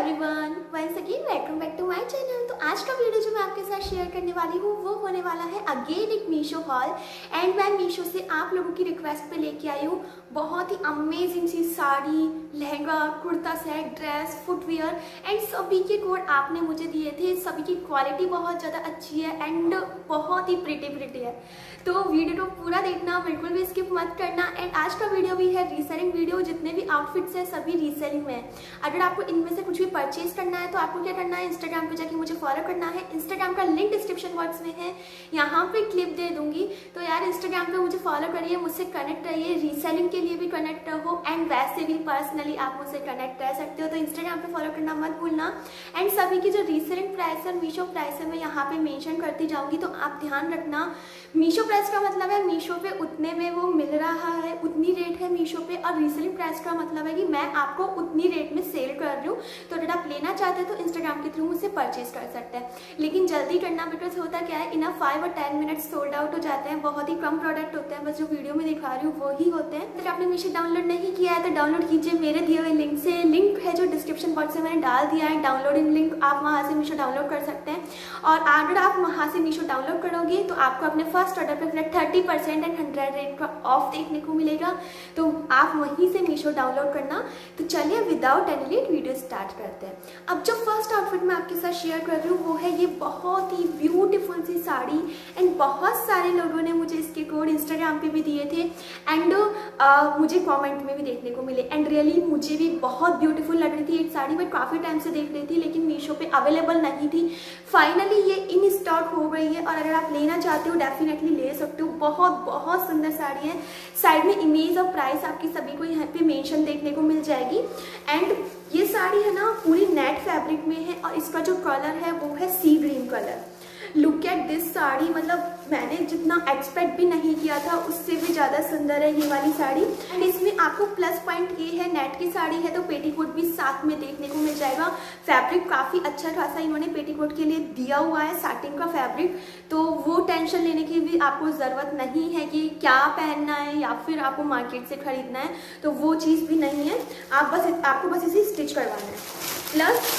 Everyone, once again welcome back to my channel. तो आज का वीडियो जो मैं आपके साथ शेयर करने वाली हूँ वो होने वाला है अगेन एक मीशो हॉल। एंड मैं मीशो से आप लोगों की रिक्वेस्ट पे लेके आई हूँ बहुत ही अमेजिंग सी sari, lehenga, kurta set, dress, footwear and सभी के कोड आपने मुझे दिए थे। सभी की क्वालिटी बहुत ज़्यादा अच्छी है एंड बहुत ही प्रिटी है। तो वीडियो को पूरा देखना, बिल्कुल भी स्किप मत करना। एंड आज का वीडियो भी है रीसेलिंग वीडियो। जितने भी आउटफिट्स हैं सभी रीसेलिंग में है। अगर आपको इनमें से कुछ भी परचेज करना है तो आपको क्या करना है, इंस्टाग्राम पे जाके मुझे फॉलो करना है। इंस्टाग्राम का लिंक डिस्क्रिप्शन बॉक्स में है, यहाँ पे क्लिप दे दूंगी। तो यार इंस्टाग्राम पे मुझे फॉलो करिए, मुझसे कनेक्ट रहिए, रीसेलिंग के लिए भी कनेक्ट रहो एंड वैसे भी पर्सनली आप मुझसे कनेक्ट रह सकते हो। तो इंस्टाग्राम पे फॉलो करना मत भूलना। एंड सभी की जो रीसेलिंग प्राइस है, मीशो प्राइस है, मैं यहाँ पे मेंशन करती जाऊंगी, तो आप ध्यान रखना। मीशो प्राइस का मतलब है मीशो पे उतने में वो मिल रहा है, उतनी रेट है मीशो पे। और रीसेलिंग प्राइस का मतलब है कि मैं आपको उतनी रेट में सेल कर रही हूँ। तो अगर आप लेना चाहते हैं तो इंस्टाग्राम के थ्रू मुझसे परचेज कर सकते हैं, लेकिन जल्दी करना, बिकॉज होता क्या है, इन 5 और 10 मिनट सोल्ड आउट हो जाते हैं। बहुत ही कम प्रोडक्ट होते हैं, बस जो वीडियो में दिखा रही हूँ वही होते हैं। अगर आपने मीशो डाउनलोड नहीं किया है तो डाउनलोड कीजिए मेरे दिए हुए लिंक से। लिंक है जो डिस्क्रिप्शन बॉक्स में मैंने डाल दिया है, डाउनलोडिंग लिंक, आप वहाँ से मीशो डाउनलोड कर सकते हैं। और अगर आप वहाँ से मीशो डाउनलोड करोगे तो आपको अपने फर्स्ट ऑर्डर पर 30% एंड 100 रेट का ऑफ देखने को मिलेगा। तो आप वहीं से मीशो डाउनलोड करना। तो चलिए without any late video start करते हैं। अब जो फर्स्ट आउटफिट मैं आपके साथ शेयर कर रही हूँ वो है ये बहुत ही ब्यूटीफुल सी साड़ी। एंड बहुत सारे लोगों ने मुझे इसके कोड इंस्टाग्राम पे भी दिए थे एंड मुझे कमेंट में भी देखने को मिले। एंड रियली मुझे भी बहुत ब्यूटीफुल लग रही थी एक साड़ी। मैं काफ़ी टाइम से देख रही थी लेकिन मीशो पे अवेलेबल नहीं थी। फाइनली ये इन स्टॉक हो गई है और अगर आप लेना चाहते हो डेफिनेटली ले सकते हो। बहुत सुंदर साड़ी है। साइड में इमेज और प्राइस आपकी सभी को यहाँ पे मेंशन देखने को मिल जाएगी। एंड ये साड़ी है ना पूरी नेट फैब्रिक में है और इसका जो कलर है वो है sea green colour. Look at this sari, मतलब मैंने जितना एक्सपेक्ट भी नहीं किया था उससे भी ज़्यादा सुंदर है ये वाली साड़ी। एंड इसमें आपको प्लस पॉइंट ये है, नेट की साड़ी है तो पेटीकोट भी साथ में देखने को मिल जाएगा। फैब्रिक काफ़ी अच्छा खासा इन्होंने पेटीकोट के लिए दिया हुआ है, साटिन का फैब्रिक। तो वो टेंशन लेने की भी आपको ज़रूरत नहीं है कि क्या पहनना है या फिर आपको मार्केट से खरीदना है, तो वो चीज़ भी नहीं है। आपको बस इसे स्टिच करवाना है। प्लस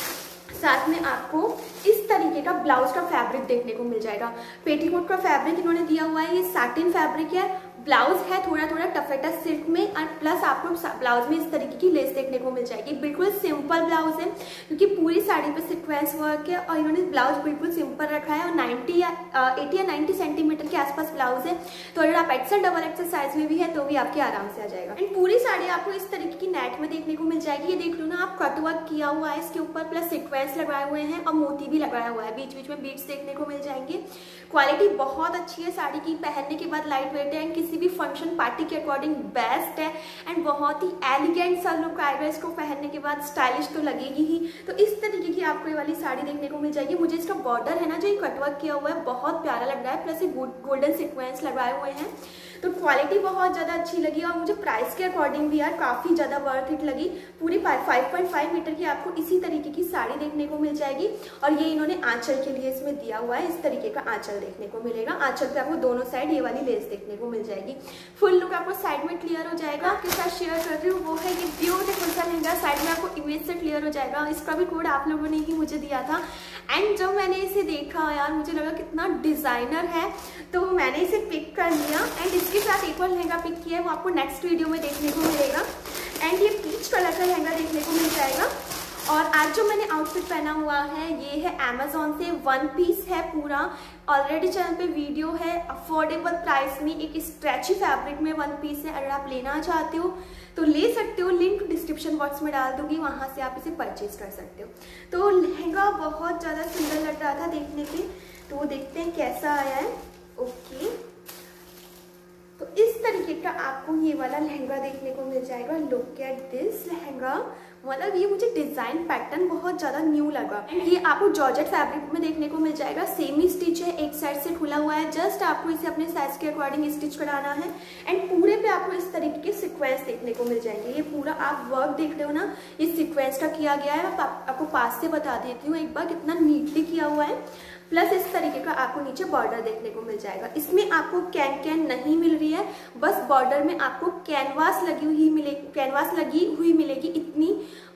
साथ में आपको इस तरीके का ब्लाउज का फैब्रिक देखने को मिल जाएगा। पेटीकोट का फैब्रिक इन्होंने दिया हुआ है, ये साटिन फैब्रिक है। ब्लाउज है थोड़ा टफेटा सिल्क में और प्लस आपको ब्लाउज में इस तरीके की लेस देखने को मिल जाएगी। बिल्कुल सिंपल ब्लाउज है क्योंकि पूरी साड़ी पे सीक्वेंस वर्क है और इन्होंने ब्लाउज बिल्कुल सिंपल रखा है। और 80 या 90 सेंटीमीटर के आसपास ब्लाउज है। तो अगर आप एक्सेल डबल एक्सेल साइज में भी है तो भी आपके आराम से आ जाएगा। एंड पूरी साड़ी आपको इस तरीके की नेट में देखने को मिल जाएगी। ये देख लो ना आप, कटवर्क किया हुआ है इसके ऊपर, प्लस सीक्वेंस लगाए हुए हैं और मोती भी लगाया हुआ है। बीच बीच में बीट्स देखने को मिल जाएंगे। क्वालिटी बहुत अच्छी है साड़ी की, पहनने के बाद लाइट वेट है एंड किसी भी फंक्शन पार्टी के अकॉर्डिंग बेस्ट है। एंड बहुत ही एलिगेंट सा लुक आएगा इसको पहनने के बाद, स्टाइलिश तो लगेगी ही। तो इस तरीके की आपको ये वाली साड़ी देखने को मिल जाएगी। मुझे इसका बॉर्डर है ना जो ये कटवर्क किया हुआ है बहुत प्यारा लग रहा है, प्लस ये गोल्डन सीक्वेंस लगाए हुए हैं। तो क्वालिटी बहुत ज़्यादा अच्छी लगी और मुझे प्राइस के अकॉर्डिंग भी यार काफ़ी ज़्यादा वर्थ इट लगी। पूरी 5.5 मीटर की आपको इसी तरीके की साड़ी देखने को मिल जाएगी। और ये इन्होंने आंचल के लिए इसमें दिया हुआ है, इस तरीके का आंचल देखने को मिलेगा। आंचल पे आपको दोनों साइड ये वाली लेस देखने को मिल जाएगी। फुल लुक आपको साइड में क्लियर हो जाएगा। आपके साथ शेयर कर रही हूँ वो है ये ब्यूटीफुल सा लहंगा। साइड में आपको इमेज से क्लियर हो जाएगा। इसका भी कोड आप लोगों ने ही मुझे दिया था। एंड जब मैंने इसे देखा यार मुझे लगा कितना डिजाइनर है, तो मैंने इसे पिक कर लिया। एंड इसके साथ एक और लहंगा पिक किया है, वो आपको नेक्स्ट वीडियो में देखने को मिलेगा। एंड ये पीच कलर का लहंगा देखने को मिल जाएगा। और आज जो मैंने आउटफिट पहना हुआ है ये है अमेजोन से, 1 पीस है पूरा। ऑलरेडी चैनल पे वीडियो है, अफोर्डेबल प्राइस में एक स्ट्रेची फैब्रिक में 1 पीस है। अगर आप लेना चाहते हो तो ले सकते हो, लिंक डिस्क्रिप्शन बॉक्स में डाल दूंगी, वहां से आप इसे परचेज कर सकते हो। तो लहंगा बहुत ज़्यादा सुंदर लग रहा था देखने पे, तो वो देखते हैं कैसा आया है। ओके, तो इस तरीके का आपको ये वाला लहंगा देखने को मिल जाएगा। लुक एट दिस लहंगा, मतलब ये मुझे डिजाइन पैटर्न बहुत ज्यादा न्यू लगा। ये आपको जॉर्जेट फैब्रिक में देखने को मिल जाएगा। सेमी स्टिच है, एक साइड से खुला हुआ है, जस्ट आपको इसे अपने साइज के अकॉर्डिंग स्टिच कराना है। एंड पूरे पे आपको इस तरीके के सीक्वेंस देखने को मिल जाएंगे। ये पूरा आप वर्क देख रहे हो ना, ये सीक्वेंस का किया गया है। आपको पास से बता देती हूँ एक बार कितना नीटली किया हुआ है। प्लस इस तरीके का आपको नीचे बॉर्डर देखने को मिल जाएगा। इसमें आपको कैन नहीं मिल रही है, बस बॉर्डर में आपको कैनवास लगी हुई मिलेगी। इतनी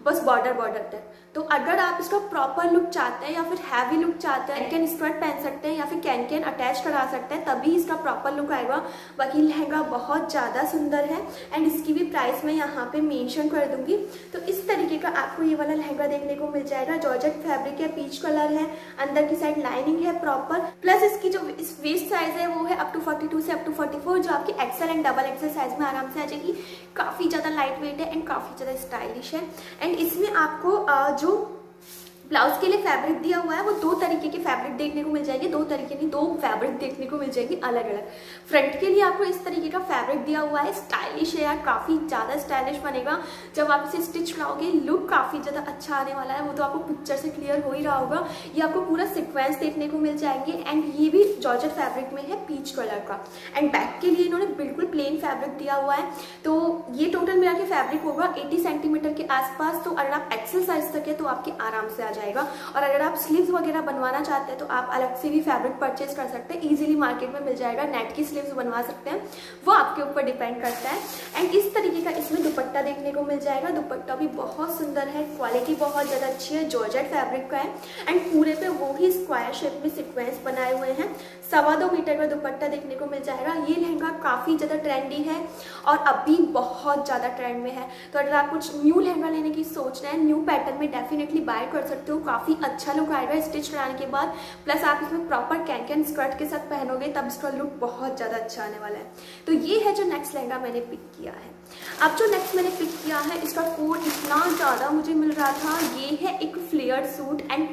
बस बॉर्डर तक। तो अगर आप इसका प्रॉपर लुक चाहते हैं या फिर हैवी लुक चाहते हैं, कैन स्कर्ट पहन सकते हैं या फिर कैन अटैच करा सकते हैं, तभी इसका प्रॉपर लुक आएगा। बाकी लहंगा बहुत ज़्यादा सुंदर है एंड इसकी भी प्राइस मैं यहाँ पे मेंशन कर दूंगी। तो इस तरीके का आपको ये वाला लहंगा देखने को मिल जाएगा। जॉर्जेट फैब्रिक है, पीच कलर है, अंदर की साइड लाइनिंग है प्रॉपर, प्लस इसकी जो वेस्ट साइज है वो है अप टू 42 से अप टू 44, जो आपकी XL and double XL size में आराम से आ जाएगी। काफ़ी ज़्यादा लाइट वेट है एंड काफ़ी ज़्यादा स्टाइलिश है। एंड इसमें आपको जो ब्लाउज के लिए फैब्रिक दिया हुआ है वो 2 तरीके के फैब्रिक देखने को मिल जाएगी, 2 तरीके नहीं 2 फैब्रिक देखने को मिल जाएगी अलग अलग। फ्रंट के लिए आपको इस तरीके का फैब्रिक दिया हुआ है, स्टाइलिश है यार, काफ़ी ज़्यादा स्टाइलिश बनेगा। जब आप इसे स्टिच कराओगे लुक काफ़ी ज़्यादा अच्छा आने वाला है, वो तो आपको पिक्चर से क्लियर हो ही रहा होगा। ये आपको पूरा सिक्वेंस देखने को मिल जाएंगे एंड ये भी जॉर्जेट फैब्रिक में है, पीच कलर का। एंड बैक के लिए इन्होंने बिल्कुल प्लेन फैब्रिक दिया हुआ है। तो ये टोटल मिला के फैब्रिक होगा 80 सेंटीमीटर के आसपास। तो अगर आप एक्सेल साइज तक है तो आपके आराम से आ जाएगा। और अगर आप स्लीव्स वगैरह बनवाना चाहते हैं तो आप अलग से भी फैब्रिक परचेज कर सकते हैं, इजीली मार्केट में मिल जाएगा। नेट की स्लीव्स बनवा सकते हैं, वो आपके ऊपर डिपेंड करता है। एंड इस तरीके का इसमें दुपट्टा देखने को मिल जाएगा। दुपट्टा भी बहुत सुंदर है, क्वालिटी बहुत ज़्यादा अच्छी है, जॉर्जेट फैब्रिक का है एंड पूरे पे वो ही स्क्वायर शेप में सिक्वेंस बनाए हुए हैं। 2.25 मीटर का दुपट्टा देखने को मिल जाएगा। ये लहंगा काफ़ी ज़्यादा ट्रेंडी है और अभी बहुत ज़्यादा ट्रेंड में है। तो अगर आप कुछ न्यू लहंगा लेने की सोच रहे हैं, न्यू पैटर्न में डेफिनेटली बाय कर सकते हो। काफ़ी अच्छा लुक आएगा स्टिच कराने के बाद, प्लस आप इसमें प्रॉपर कैन स्कर्ट के साथ पहनोगे तब इसका लुक बहुत ज़्यादा अच्छा आने वाला है। तो ये है जो नेक्स्ट लहंगा मैंने पिक किया है। अब जो नेक्स्ट मैंने पिक किया है, इसका कोड इतना ज़्यादा मुझे मिल रहा था। ये है एक फ्लेयर्ड सूट एंड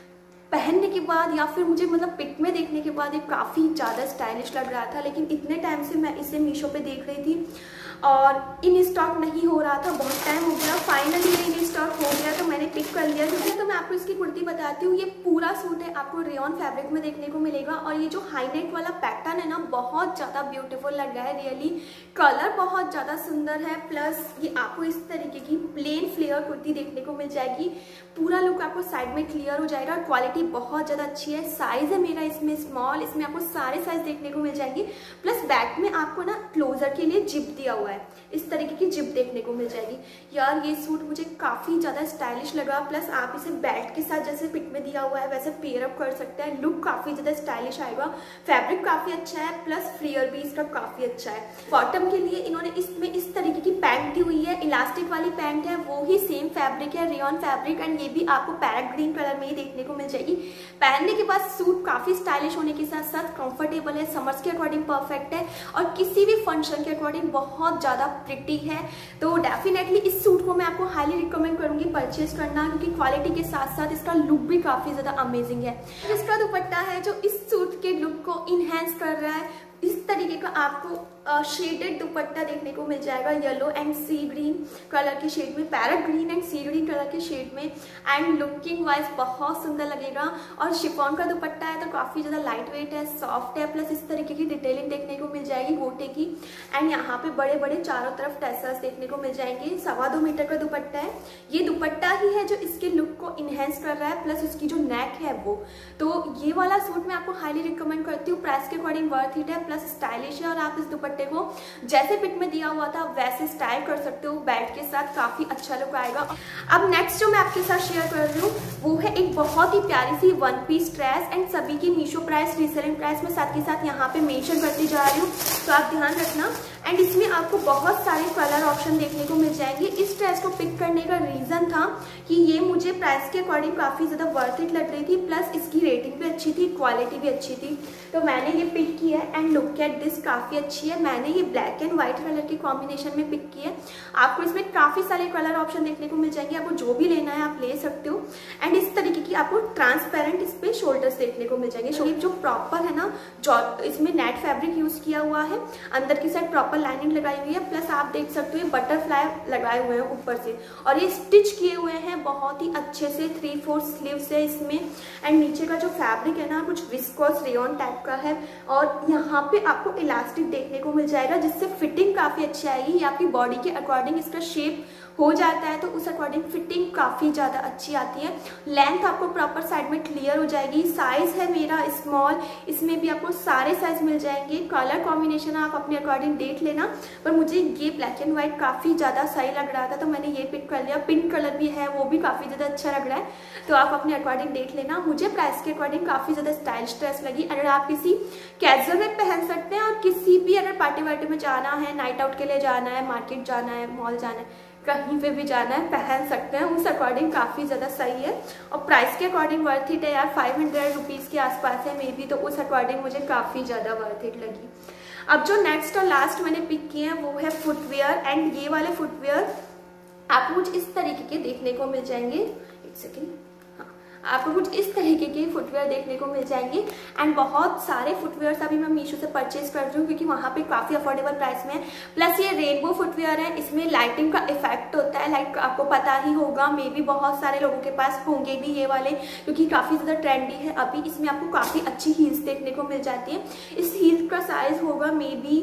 पहनने के बाद या फिर मुझे मतलब पिक में देखने के बाद ये काफ़ी ज़्यादा स्टाइलिश लग रहा था, लेकिन इतने टाइम से मैं इसे मीशो पे देख रही थी और इन स्टॉक नहीं हो रहा था, बहुत टाइम हो गया। फाइनली ये इन स्टॉक हो गया तो मैंने पिक कर लिया। क्योंकि तो मैं आपको इसकी कुर्ती बताती हूँ। ये पूरा सूट है, आपको रेयॉन फैब्रिक में देखने को मिलेगा और ये जो हाई नेक वाला पैटर्न है ना, बहुत ज़्यादा ब्यूटीफुल लग रहा है रियली। कलर बहुत ज़्यादा सुंदर है, प्लस ये आपको इस तरीके की प्लेन फ्लेयर कुर्ती देखने को मिल जाएगी। पूरा लुक आपको साइड में क्लियर हो जाएगा। क्वालिटी बहुत ज़्यादा अच्छी है। साइज़ है मेरा इसमें स्मॉल, इसमें आपको सारे साइज देखने को मिल जाएंगे। प्लस बैक में आपको ना क्लोजर के लिए जिप दिया हुआ है, इस तरीके की जिप देखने को मिल जाएगी। यार ये सूट मुझे काफ़ी ज़्यादा स्टाइलिश लगा। प्लस आप इसे बेल्ट के साथ जैसे पिक में दिया हुआ है वैसे पेयर अप कर सकते हैं। लुक काफ़ी ज़्यादा स्टाइलिश आएगा। फैब्रिक काफ़ी अच्छा है, प्लस फ्लेयर भी इसका काफ़ी अच्छा है। बॉटम के लिए इन्होंने इसमें इस तरीके की पैंट दी हुई है, इलास्टिक वाली पैंट है, वो ही सेम फैब्रिक है, रेयॉन फैब्रिक। एंड ये भी आपको पैरेट ग्रीन कलर में ही देखने को मिल जाएगी। पहनने के बाद सूट काफ़ी स्टाइलिश होने के साथ साथ कंफर्टेबल है, समर्स के अकॉर्डिंग परफेक्ट है और किसी भी फंक्शन के अकॉर्डिंग बहुत ज़्यादा प्रिटी है। तो डेफिनेटली इस सूट को मैं आपको हाईली रिकमेंड करूंगी परचेज करना, क्योंकि क्वालिटी के साथ साथ इसका लुक भी काफ़ी ज़्यादा अमेजिंग है। इसका दुपट्टा है जो इस सूट के लुक को इनहेंस कर रहा है। इस तरीके का आपको शेडेड दुपट्टा देखने को मिल जाएगा, yellow and sea green colour के शेड में, parrot green and sea green colour के शेड में। एंड लुकिंग वाइज बहुत सुंदर लगेगा। और शिफॉन का दुपट्टा है तो काफ़ी ज़्यादा लाइट वेट है, सॉफ्ट है, प्लस इस तरीके की डिटेलिंग देखने को मिल जाएगी गोटे की। एंड यहाँ पे बड़े बड़े चारों तरफ टैसल्स देखने को मिल जाएंगे। 2.25 मीटर का दुपट्टा है। ये दुपट्टा ही है जो इसके लुक को इनहेंस कर रहा है, प्लस उसकी जो नेक है वो। तो ये वाला सूट मैं आपको हाईली रिकमेंड करती हूँ। प्राइस के अकॉर्डिंग वर्थ इट है, प्लस स्टाइलिश है और आप इस दुपट्टे को जैसे पिक में दिया हुआ था वैसे स्टाइल कर सकते हो। बेल्ट के साथ काफी अच्छा लुक आएगा। अब नेक्स्ट जो मैं आपके साथ शेयर कर रही हूँ वो है एक बहुत ही प्यारी सी वन पीस ड्रेस। एंड सभी की मीशो प्राइस, रीसेलिंग प्राइस में साथ के साथ यहाँ पे मेंशन करती जा रही हूँ, तो आप ध्यान रखना। एंड इसमें आपको बहुत सारे कलर ऑप्शन देखने को मिल जाएंगे। इस ड्रेस को पिक करने का रीज़न था कि ये मुझे प्राइस के अकॉर्डिंग काफ़ी ज़्यादा वर्थ इट लग रही थी, प्लस इसकी रेटिंग भी अच्छी थी, क्वालिटी भी अच्छी थी, तो मैंने ये पिक की है। एंड लुक एट दिस, काफ़ी अच्छी है। मैंने ये ब्लैक एंड व्हाइट कलर के कॉम्बिनेशन में पिक की है। आपको इसमें काफ़ी सारे कलर ऑप्शन देखने को मिल जाएंगे, आपको जो भी लेना है आप ले सकते हो। एंड इस तरीके की आपको ट्रांसपेरेंट इस पे शोल्डर्स देखने को मिल जाएंगे। शेप जो प्रॉपर है ना, जो इसमें नेट फैब्रिक यूज़ किया हुआ है, अंदर की साइड प्रॉपर लाइनिंग लगाई हुई है, प्लस आप देख सकते हो ये बटरफ्लाई लगाए हुए हैं ऊपर से, और ये स्टिच किए हुए हैं बहुत ही अच्छे से। 3/4 स्लीव्स है इसमें। एंड नीचे का जो फैब्रिक है ना, कुछ विस्कोस रेयॉन टाइप का है, और यहाँ पे आपको इलास्टिक देखने को मिल जाएगा जिससे फिटिंग काफ़ी अच्छी आएगी। ये आपकी बॉडी के अकॉर्डिंग इसका शेप हो जाता है, तो उस अकॉर्डिंग फिटिंग काफ़ी ज़्यादा अच्छी आती है। लेंथ आपको प्रॉपर साइड में क्लियर हो जाएगी। साइज़ है मेरा स्मॉल, इसमें भी आपको सारे साइज मिल जाएंगे। कलर कॉम्बिनेशन आप अपने अकॉर्डिंग देख लेना, पर मुझे ये ब्लैक एंड व्हाइट काफ़ी ज़्यादा सही लग रहा था तो मैंने ये पिक कर लिया। पिंक कलर भी है, वो भी काफ़ी ज़्यादा अच्छा लग रहा है, तो आप अपने अकॉर्डिंग देख लेना। मुझे प्राइस के अकॉर्डिंग काफ़ी ज़्यादा स्टाइलिश ड्रेस लगी। अगर आप किसी कैजुअल में पहन सकते हैं और किसी भी अगर पार्टी वार्टी में जाना है, नाइट आउट के लिए जाना है, मार्केट जाना है, मॉल जाना है, कहीं पे भी जाना है, पहन सकते हैं। उस अकॉर्डिंग काफ़ी ज़्यादा सही है और प्राइस के अकॉर्डिंग वर्थ इट है यार। 500 रुपीज़ के आसपास है मे बी, तो उस अकॉर्डिंग मुझे काफ़ी ज़्यादा वर्थ इट लगी। अब जो नेक्स्ट और लास्ट मैंने पिक किए हैं वो है फुटवेयर। एंड ये वाले फुटवेयर आपको कुछ इस तरीके के देखने को मिल जाएंगे। एक सेकेंड, आपको कुछ इस तरीके के फुटवेयर देखने को मिल जाएंगे। एंड बहुत सारे फुटवेयर्स अभी मैं मीशो से परचेज कर रही हूँ क्योंकि वहाँ पे काफ़ी अफोर्डेबल प्राइस में है। प्लस ये रेनबो फुटवेयर है, इसमें लाइटिंग का इफेक्ट होता है, लाइक आपको पता ही होगा, मे बी बहुत सारे लोगों के पास होंगे भी ये वाले क्योंकि काफ़ी ज़्यादा ट्रेंडी है अभी। इसमें आपको काफ़ी अच्छी हील्स देखने को मिल जाती है। इस हील्स का साइज होगा मे बी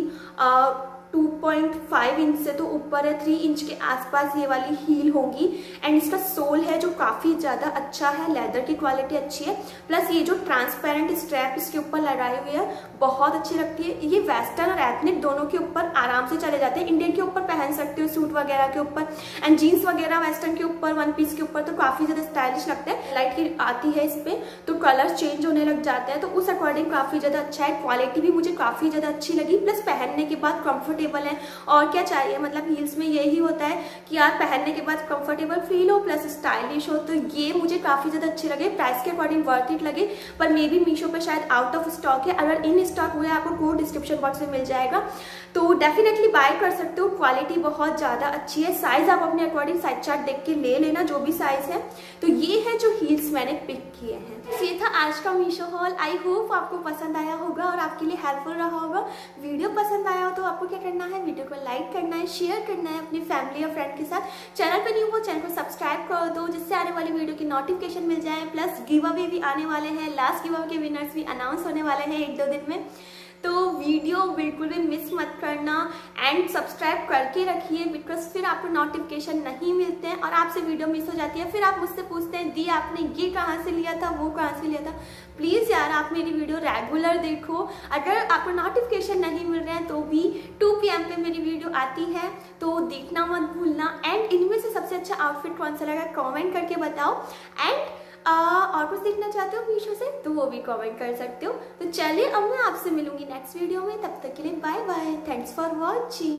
2.5 इंच से तो ऊपर है, 3 इंच के आसपास ये वाली हील होगी। एंड इसका सोल है जो काफ़ी ज़्यादा अच्छा है, लेदर की क्वालिटी अच्छी है। प्लस ये जो ट्रांसपेरेंट स्ट्रैप इसके ऊपर लगाई हुई है बहुत अच्छी लगती है। ये वेस्टर्न और एथनिक दोनों के ऊपर आराम से चले जाते हैं। इंडियन के ऊपर पहन सकते हो, सूट वगैरह के ऊपर, एंड जीन्स वगैरह वेस्टर्न के ऊपर, वन पीस के ऊपर, तो काफ़ी ज़्यादा स्टाइलिश लगता है। लाइट की आती है इस पर तो कलर चेंज होने लग जाते हैं, तो उस अकॉर्डिंग काफ़ी ज़्यादा अच्छा है। क्वालिटी भी मुझे काफ़ी ज़्यादा अच्छी लगी, प्लस पहनने के बाद कंफर्टेबल है। और क्या चाहिए, मतलब हील्स में यही होता है कि यार पहनने के बाद कंफर्टेबल फील हो प्लस स्टाइलिश हो, तो ये मुझे काफ़ी ज़्यादा अच्छे लगे। प्राइस के अकॉर्डिंग वर्थ इट लगे, पर मे बी मीशो पे शायद आउट ऑफ स्टॉक है। अगर इन स्टॉक हुआ है आपको कोड डिस्क्रिप्शन बॉक्स में मिल जाएगा, तो डेफिनेटली बाय कर सकते हो। क्वालिटी बहुत ज़्यादा अच्छी है। साइज़ आप अपने अकॉर्डिंग साइज चार्ट देख के ले लेना, जो भी साइज़ है। तो ये है जो हील्स मैंने पिक किए हैं। ये था आज का मीशो हॉल। आई होप आपको पसंद आया होगा और आपके लिए हेल्पफुल रहा होगा। वीडियो पसंद आया हो तो आपको क्या करना है, वीडियो को लाइक करना है, शेयर करना है अपनी फैमिली और फ्रेंड के साथ। चैनल पे न्यू हो चैनल को सब्सक्राइब कर दो जिससे आने वाली वीडियो की नोटिफिकेशन मिल जाए। प्लस गिव अवे भी आने वाले हैं, लास्ट गिव अवे के विनर्स भी अनाउंस होने वाले हैं 1-2 दिन में, तो वीडियो बिल्कुल भी मिस मत करना एंड सब्सक्राइब करके रखिए, बिकॉज फिर आपको नोटिफिकेशन नहीं मिलते हैं और आपसे वीडियो मिस हो जाती है। फिर आप मुझसे पूछते हैं दी आपने ये कहाँ से लिया था, वो कहाँ से लिया था। प्लीज़ यार आप मेरी वीडियो रेगुलर देखो। अगर आपको नोटिफिकेशन नहीं मिल रहे हैं तो भी 2 PM पे मेरी वीडियो आती है, तो देखना मत भूलना। एंड इनमें से सबसे अच्छा आउटफिट कौन सा लगा कमेंट करके बताओ। एंड और कुछ देखना चाहते हो मीशो से तो वो भी कमेंट कर सकते हो। तो चलिए अब मैं आपसे मिलूंगी नेक्स्ट वीडियो में, तब तक के लिए bye bye. Thanks for watching.